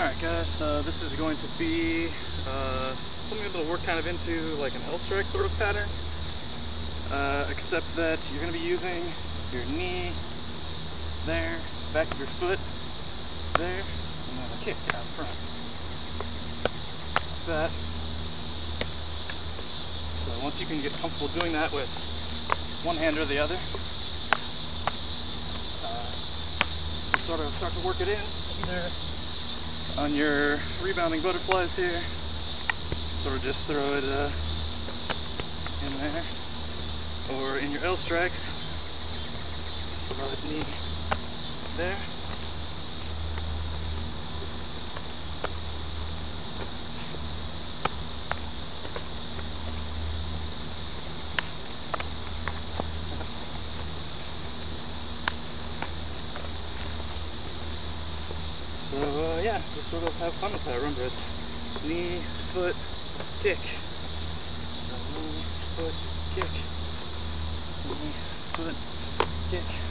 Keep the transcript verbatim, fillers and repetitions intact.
Alright guys, so this is going to be uh, something that'll work kind of into like an L-strike sort of pattern, uh, except that you're going to be using your knee there, back of your foot there, and then a kick out front. Like that. So once you can get comfortable doing that with one hand or the other, uh, you sort of start to work it in, either on your rebounding butterflies here, sort of just throw it uh, in there, or in your L-strikes, throw it knee there. So uh, yeah, just sort of have fun with that. Remember, it's knee, foot, kick. So knee, foot, kick. Knee, foot, kick.